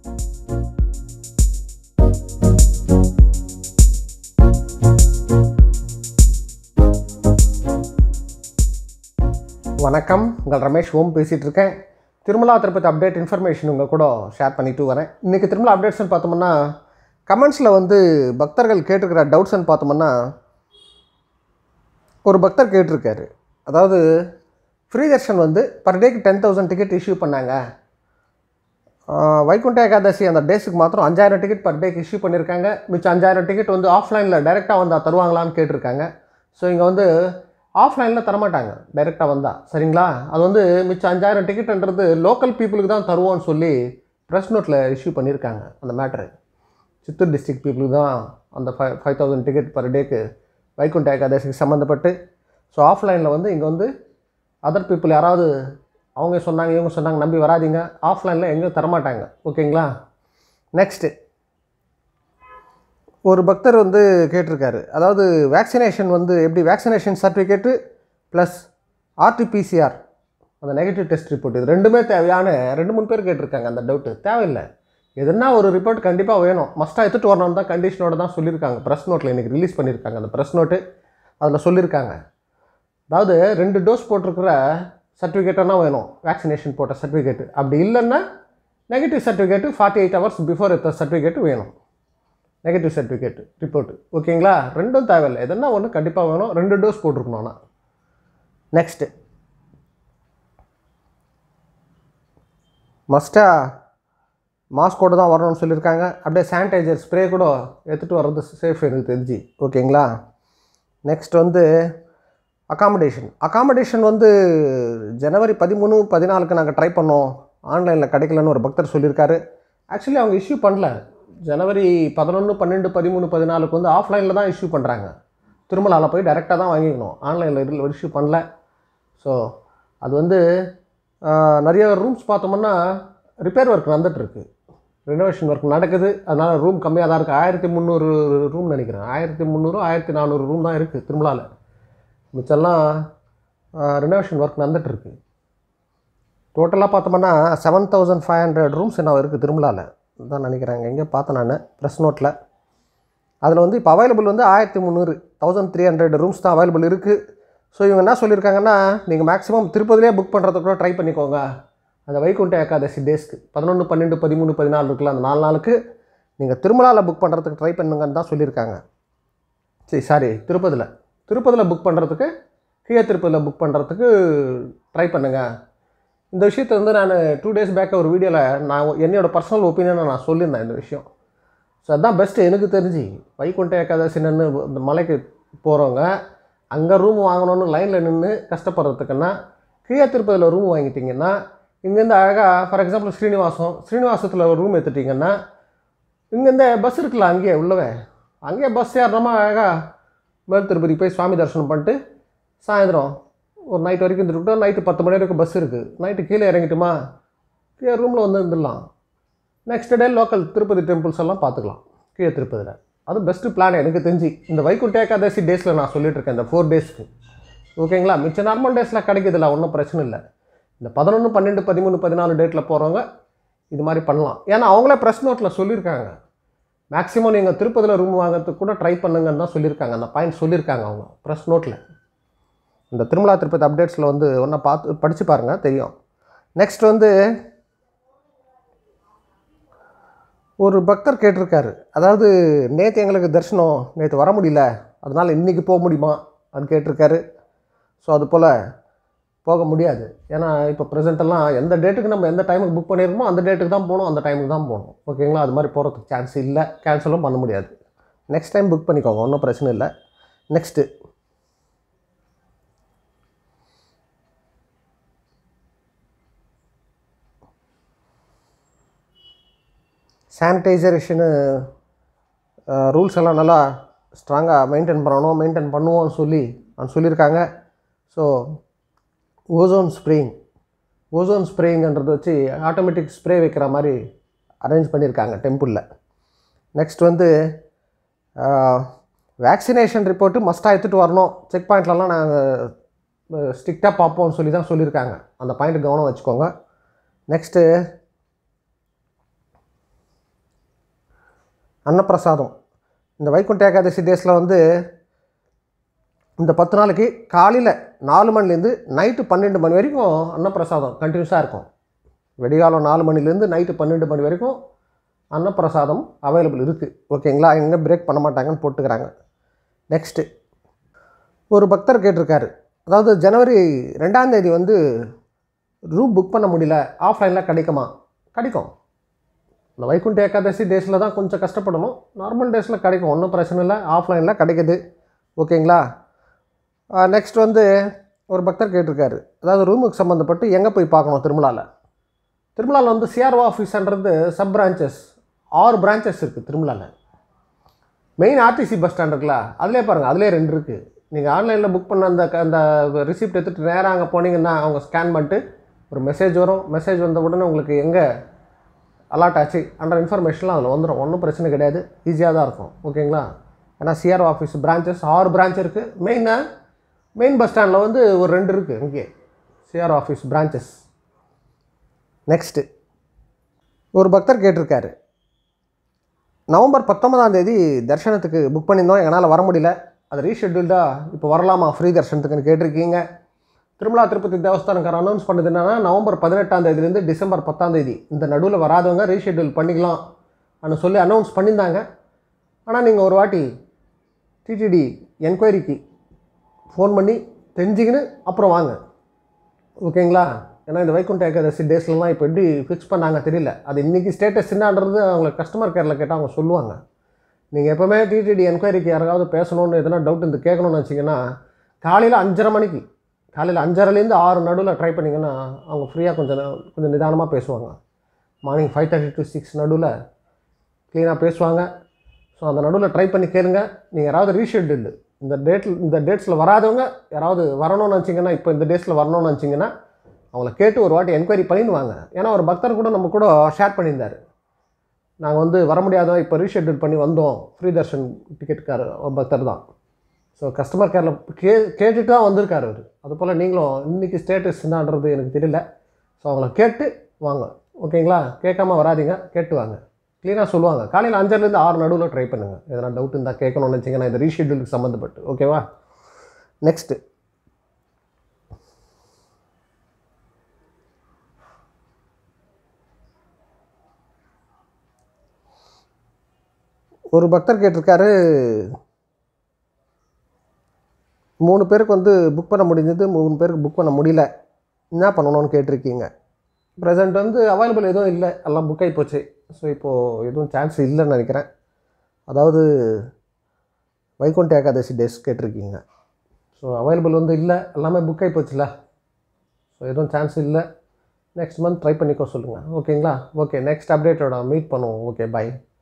வணக்கம், உங்கள் ரமேஷ்ஹோம் பேசிகிட்டு இருக்கேன். திருமலா திருப்பதி அப்டேட் இன்ஃபர்மேஷன் உங்கள் கூட ஷேர் பண்ணிட்டு வரேன். இன்றைக்கி திருமலா அப்டேட்ஸ்ன்னு பார்த்தோம்னா, கமெண்ட்ஸில் பக்தர்கள் கேட்டிருக்கிற டவுட்ஸ்ன்னு பார்த்தோம்னா, ஒரு பக்தர் கேட்டிருக்காரு. அதாவது ஃப்ரீ தர்ஷன் பர் டேக்கு 10,000 டிக்கெட் இஷ்யூ பண்ணாங்க. வைகுண்ட ஏகாதசி அந்த டேஸுக்கு மாத்திரம் 5,000 டிக்கெட் பர் டேக்கு இஷ்யூ பண்ணியிருக்காங்க. மிச்சம் 5,000 டிக்கெட் ஆஃப்லைனில் டைரெக்டாக வந்தால் தருவாங்களான்னு கேட்டிருக்காங்க. ஸோ இங்கே ஆஃப்லைனில் தரமாட்டாங்க, டைரெக்டாக வந்தால். சரிங்களா? அது மிச்சம் 5,000 டிக்கெட்டுன்றது லோக்கல் பீப்புளுக்கு தான் தருவோன்னு சொல்லி ப்ரெஸ் நோட்டில் இஷ்யூ பண்ணியிருக்காங்க. அந்த மேட்ரு சித்தூர் டிஸ்ட்ரிக்ட் பீப்புளுக்கு தான் அந்த 5,000 டிக்கெட் பர் டேக்கு வைகுண்ட ஏகாதசிக்கு சம்மந்தப்பட்டு. ஸோ ஆஃப்லைனில் இங்கே அதர் பீப்புள் யாராவது அவங்க சொன்னாங்க இவங்க சொன்னாங்க நம்பி வராதிங்க. ஆஃப்லைனில் எங்கேயும் தரமாட்டாங்க. ஓகேங்களா? நெக்ஸ்ட்டு ஒரு பக்தர் கேட்டிருக்காரு. அதாவது வேக்சினேஷன் எப்படி வேக்சினேஷன் சர்டிஃபிகேட்டு ப்ளஸ் RT-PCR அந்த நெகட்டிவ் டெஸ்ட் ரிப்போர்ட் இது ரெண்டுமே தேவையான 2-3 பேர் கேட்டிருக்காங்க. அந்த டவுட்டு தேவையில்லை. எதுனா ஒரு ரிப்போர்ட் கண்டிப்பாக வேணும், மஸ்ட்டாக எடுத்துகிட்டு வரணும்னு தான் கண்டிஷனோடு தான் சொல்லியிருக்காங்க. ப்ரெஸ் நோட்டில் இன்றைக்கி ரிலீஸ் பண்ணியிருக்காங்க. அந்த ப்ரெஸ் நோட்டு அதில் சொல்லியிருக்காங்க. அதாவது 2 டோஸ் போட்டிருக்கிற சர்டிஃபிகேட்டாக வேணும், வேக்சினேஷன் போட்ட சர்டிஃபிகேட்டு. அப்படி இல்லைன்னா நெகட்டிவ் சர்டிஃபிகேட்டு 48 ஹவர்ஸ் பிஃபோர் எடுத்த சர்டிஃபிகேட்டு வேணும், நெகட்டிவ் சர்டிஃபிகேட்டு ரிப்போர்ட்டு. ஓகேங்களா? ரெண்டும் தேவையில்லை, எதுனா ஒன்று கண்டிப்பாக வேணும். 2 டோஸ் போட்டிருக்கணும்னா. நெக்ஸ்ட்டு மஸ்ட்டாக மாஸ்கோடு தான் வரணும்னு சொல்லியிருக்காங்க. அப்படியே சானிடைசர் ஸ்ப்ரே கூட எடுத்துகிட்டு வர்றது சேஃப் எனக்கு தெரிஞ்சு. ஓகேங்களா? நெக்ஸ்ட் அக்காமடேஷன் ஜனவரி 13, 14 நாங்கள் ட்ரை பண்ணோம், ஆன்லைனில் கிடைக்கலன்னு ஒரு பக்தர் சொல்லியிருக்காரு. ஆக்சுவலி அவங்க இஷ்யூ பண்ணல. ஜனவரி 11, 12, 13, 14 ஆஃப்லைனில் தான் இஷ்யூ பண்ணுறாங்க. திருமலாவில் போய் டைரெக்டாக தான் வாங்கிக்கணும், ஆன்லைனில் இஷ்யூ பண்ணல. ஸோ அது நிறைய ரூம்ஸ் பார்த்தோம்னா ரிப்பேர் ஒர்க் நடந்துகிட்ருக்கு, ரெனோவேஷன் ஒர்க் நடக்குது. அதனால் ரூம் கம்மியாக தான் இருக்குது. 1,300 ரூம் நினைக்கிறேன். 1,300, 1,400 ரூம் தான் இருக்குது திருமலாவில். மிச்செல்லாம் ரெனோவேஷன் ஒர்க் நடந்துகிட்ருக்கு. டோட்டலாக பார்த்தோம்னா 7,500 ரூம்ஸ் என்ன இருக்குது திருமலாவில் தான் நினைக்கிறாங்க. எங்கே பார்த்தேன் நான் ப்ரெஸ் நோட்டில். அதில் இப்போ அவைலபிள் 1,300, 1,300 ரூம்ஸ் தான் அவைலபிள் இருக்குது. ஸோ இவங்க என்ன சொல்லியிருக்காங்கன்னா, நீங்கள் மேக்ஸிமம் திருப்பதிலே புக் பண்ணுறதுக்கு கூட ட்ரை பண்ணிக்கோங்க. அந்த வைகுண்ட ஏகாதசி டேஸ்க்கு 11, 12, 13, 14 இருக்குல்ல, அந்த 4 நாளுக்கு நீங்கள் திருமலாவில் புக் பண்ணுறதுக்கு ட்ரை பண்ணுங்கன்னு தான் சொல்லியிருக்காங்க. திருப்பதியில் புக் பண்ணுறதுக்கு, கீழே திருப்பதியில் புக் பண்ணுறதுக்கு ட்ரை பண்ணுங்கள். இந்த விஷயத்தை நான் 2 days பேக் ஒரு வீடியோவில் நான் என்னோடய பர்சனல் ஒப்பீனியனை நான் சொல்லியிருந்தேன் இந்த விஷயம். ஸோ அதுதான் பெஸ்ட்டு எனக்கு தெரிஞ்சு. வைகுண்ட ஏகாதசி நின்று இந்த மலைக்கு போகிறவங்க அங்கே ரூம் வாங்கணுன்னு லைனில் நின்று கஷ்டப்படுறதுக்குன்னா கீழே திருப்பதியில் ரூம் வாங்கிட்டிங்கன்னா, இங்கேருந்து அழகாக ஃபார் எக்ஸாம்பிள் ஸ்ரீனிவாசத்தில் ஒரு ரூம் எடுத்துட்டிங்கன்னா, இங்கேருந்து பஸ் இருக்குல்ல, அங்கேயே பஸ் ஏறணுமா அழகாக மேல் திருப்பதி போய் சுவாமி தரிசனம் பண்ணிட்டு சாயந்தரம் ஒரு நைட் வரைக்கும் இருந்துட்டு, நைட்டு 10 மணி வரைக்கும் பஸ் இருக்குது, நைட்டு கீழே இறங்கிட்டுமா கீழே ரூமில் இருந்துடலாம். Next day local Tirupati temples எல்லாம் பார்த்துக்கலாம் கீழே திருப்பதியில். அது பெஸ்ட்டு பிளான் எனக்கு தெரிஞ்சு. இந்த வைகுண்ட ஏகாதசி டேஸில் நான் சொல்லிகிட்ருக்கேன், இந்த 4 டேஸ்க்கு. ஓகேங்களா? மிச்ச நார்மல் டேஸில் கிடைக்கிறதுல ஒன்றும் பிரச்சனை இல்லை. இந்த 11, 12, 13, 14 டேட்டில் போகிறவங்க இது மாதிரி பண்ணலாம். ஏன்னா அவங்களே ப்ரெஸ் நோட்டில் சொல்லியிருக்காங்க, மேக்ஸிமம் நீங்கள் திருப்பதியில் ரூம் வாங்கிறதுக்கு கூட ட்ரை பண்ணுங்கன்னு தான் சொல்லியிருக்காங்க. அந்த பாயிண்ட் சொல்லியிருக்காங்க அவங்க ப்ரெஸ் நோட்டில். இந்த திருமலா திருப்பதி அப்டேட்ஸில் ஒன்றா படித்து பாருங்கள், தெரியும். நெக்ஸ்ட் ஒரு பக்தர் கேட்டிருக்காரு. அதாவது நேற்று எங்களுக்கு தரிசனம், நேற்று வர முடியல, அதனால் இன்றைக்கி போக முடியுமா அது கேட்டிருக்காரு. ஸோ அது போல் போக முடியாது. ஏன்னா இப்போ ப்ரெசென்ட்டெல்லாம் எந்த டேட்டுக்கு நம்ம எந்த டைமுக்கு புக் பண்ணியிருக்கோமோ அந்த டேட்டுக்கு தான் போகணும், அந்த டைமுக்கு தான் போகணும். ஓகேங்களா? அது மாதிரி போகிறதுக்கு சான்ஸ் இல்லை, கேன்சலும் பண்ண முடியாது. நெக்ஸ்ட் டைம் புக் பண்ணிக்கோங்க, ஒன்றும் பிரச்சனை இல்லை. நெக்ஸ்ட்டு சானிடைசேஷனு ரூல்ஸ் எல்லாம் நல்லா ஸ்ட்ராங்காக மெயின்டைன் பண்ணுவோம்னு சொல்லியிருக்காங்க. ஸோ ஓசோன் ஸ்ப்ரேயிங்கிறது வச்சு ஆட்டோமேட்டிக் ஸ்ப்ரே வைக்கிற மாதிரி அரேஞ்ச் பண்ணியிருக்காங்க டெம்பிளில். நெக்ஸ்ட் வேக்சினேஷன் ரிப்போர்ட்டு மஸ்ட்டாக எடுத்துகிட்டு வரணும், செக் பாயிண்ட்லலாம் நாங்கள் ஸ்ட்ரிக்டாக பார்ப்போம்னு சொல்லியிருக்காங்க. அந்த பாயிண்ட்டு கவனம் வச்சுக்கோங்க. நெக்ஸ்ட்டு அன்னப்பிரசாதம். இந்த வைகுண்ட ஏகாதசி டேஸில் வந்து இந்த 10 நாளைக்கு காலையில் 4 மணிலேருந்து நைட்டு 12 மணி வரைக்கும் அன்னப்பிரசாதம் கண்டினியூஸாக இருக்கும். வெடிகாலம் 4 மணிலேருந்து நைட்டு 12 மணி வரைக்கும் அன்னப்பிரசாதம் அவைலபிள் இருக்குது. ஓகேங்களா? எங்கே பிரேக் பண்ண மாட்டாங்கன்னு போட்டுக்கிறாங்க. நெக்ஸ்ட்டு ஒரு பக்தர் கேட்டிருக்காரு, அதாவது ஜனவரி 2ஆம் தேதி வந்து ரூம் புக் பண்ண முடியல, ஆஃப்லைனில் கிடைக்குமா? கிடைக்கும். இந்த வைகுண்ட ஏகாதசி டேஸில் தான் கொஞ்சம் கஷ்டப்படணும். நார்மல் டேஸில் கிடைக்கும், ஒன்றும் பிரச்சனை இல்லை. ஆஃப்லைனில் கிடைக்குது. ஓகேங்களா? நெக்ஸ்ட் வந்து ஒரு பக்தர் கேட்டிருக்காரு, அதாவது ரூமுக்கு சம்மந்தப்பட்டு எங்கே போய் பார்க்கணும் திருமலாவில். திருமலாவில் வந்து சிஆர்ஓ ஆஃபீஸ்ன்றது சப் பிரான்ச்சஸ் 6 பிரான்ச்சஸ் இருக்குது திருமலாவில். மெயின் ஆர்டிசி பஸ் ஸ்டாண்ட் இருக்குல்ல, அதிலே பாருங்கள், அதிலே 2 இருக்குது. நீங்கள் ஆன்லைனில் புக் பண்ண அந்த ரிசிப்ட் எடுத்துகிட்டு நேராக அங்கே போனீங்கன்னா அவங்க ஸ்கேன் பண்ணிட்டு ஒரு மெசேஜ் வரும். மெசேஜ் வந்த உடனே உங்களுக்கு எங்கே அலாட் ஆச்சு அன்ற இன்ஃபர்மேஷன்லாம் அதில் வந்துடும். ஒன்றும் பிரச்சனை கிடையாது, ஈஸியாக தான் இருக்கும். ஓகேங்களா? ஏன்னா சிஆர்ஓ ஆஃபீஸ் பிரான்ச்சஸ் 6 பிரான்ச் இருக்குது. மெயின் பஸ் ஸ்டாண்டில் வந்து ஒரு 2 இருக்குது இங்கே சிஆர்ஓ ஆஃபீஸ் பிரான்ச்சஸ். நெக்ஸ்ட்டு ஒரு பக்தர் கேட்டிருக்காரு, நவம்பர் 19ஆம் தேதி தரிசனத்துக்கு புக் பண்ணியிருந்தோம், எங்களால் வர முடியல, அது ரீஷெட்யூல்டாக இப்போ வரலாமா ஃப்ரீ தரிசனத்துக்குன்னு கேட்டிருக்கீங்க. திருமலா திருப்பதி தேவஸ்தானக்கார அனௌன்ஸ் பண்ணது என்னன்னா, நவம்பர் 18ஆம் தேதியிலேருந்து டிசம்பர் 10ஆம் தேதி இந்த நடுவில் வராதவங்க ரீஷெட்யூல் பண்ணிக்கலாம் அப்படின்னு சொல்லி அனௌன்ஸ் பண்ணியிருந்தாங்க. ஆனால் நீங்கள் ஒரு வாட்டி டிடிடி என்கொயரிக்கு ஃபோன் பண்ணி தெரிஞ்சுக்கின்னு அப்புறம் வாங்க. ஓகேங்களா? ஏன்னா இந்த வைகுண்ட ஏகாதசி டேஸ்லலாம் இப்போ எப்படி ஃபிக்ஸ் பண்ணாங்க தெரியல. அது இன்றைக்கி ஸ்டேட்டஸ் என்னன்றது அவங்க கஸ்டமர் கேரில் கேட்டால் அவங்க சொல்லுவாங்க. நீங்கள் எப்போவுமே டிடிடி என்கொயரிக்கு யாராவது பேசணுன்னு எதனா டவுட் இருந்து கேட்கணும்னு வச்சிங்கன்னா காலையில் 5:30 மணிக்கு, காலையில் 5:30லேருந்து 6 நடுவில் ட்ரை பண்ணிங்கன்னா அவங்க ஃப்ரீயாக கொஞ்சம் நிதானமாக பேசுவாங்க. மார்னிங் 5:30 to 6 நடுவில் க்ளீனாக பேசுவாங்க. ஸோ அந்த நடுவில் ட்ரை பண்ணி கேளுங்க. நீங்கள் யாராவது ரீஷெட்யூல்டு இந்த டேட்ஸில் வராதவங்க யாராவது வரணும்னு நினச்சிங்கன்னா, இப்போ இந்த டேஸில் வரணும்னு நினச்சிங்கன்னா அவங்கள கேட்டு ஒரு வாட்டி என்கொயரி பண்ணிடுவாங்க. ஏன்னா ஒரு பக்தர் கூட நம்ம கூட ஷேர் பண்ணியிருந்தார், நாங்கள் வந்து வர முடியாதோம், இப்போ ரீஷெட்யூல் பண்ணி வந்தோம், ஃப்ரீ தர்ஷன் டிக்கெட்டுக்கார் பக்தர் தான். ஸோ கஸ்டமர் கேரில் கேட்டுட்டு தான் வந்திருக்கார் அவர். அதுபோல் நீங்களும் இன்றைக்கி ஸ்டேட்டஸ் என்னன்றது எனக்கு தெரியல. ஸோ அவங்கள கேட்டு வாங்க. ஓகேங்களா? கேட்காம வராதிங்க, கேட்டு வாங்க. க்ளீனாக சொல்லுவாங்க. காலையில் 5:00லேருந்து 6 நடுவில் ட்ரை பண்ணுங்கள். எதனா டவுட் இருந்தால் கேட்கணும்னு நினச்சிங்கன்னா இந்த ரீஷெட்யூலுக்கு சம்மந்தப்பட்டு. ஓகேவா? நெக்ஸ்ட்டு ஒரு பக்தர் கேட்டிருக்காரு, 3 பேருக்கு வந்து புக் பண்ண முடிஞ்சது, 3 பேருக்கு புக் பண்ண முடியல, என்ன பண்ணணும்னு கேட்டிருக்கீங்க. ப்ரெசென்ட் வந்து அவைலபிள் எதுவும் இல்லை, எல்லாம் புக் ஆகி போச்சு. ஸோ இப்போது எதுவும் சான்ஸ் இல்லைன்னு நினைக்கிறேன். அதாவது வைகுண்ட ஏகாதசி டேஸ் கேட்டிருக்கீங்க. ஸோ அவைலபிள் வந்து இல்லை, எல்லாமே புக் ஆகி போச்சுல. ஸோ எதுவும் சான்ஸ் இல்லை. நெக்ஸ்ட் மந்த் ட்ரை பண்ணிக்கோ சொல்லுங்கள். ஓகேங்களா? ஓகே, நெக்ஸ்ட் அப்டேட்டோட மீட் பண்ணுவோம். Okay, by.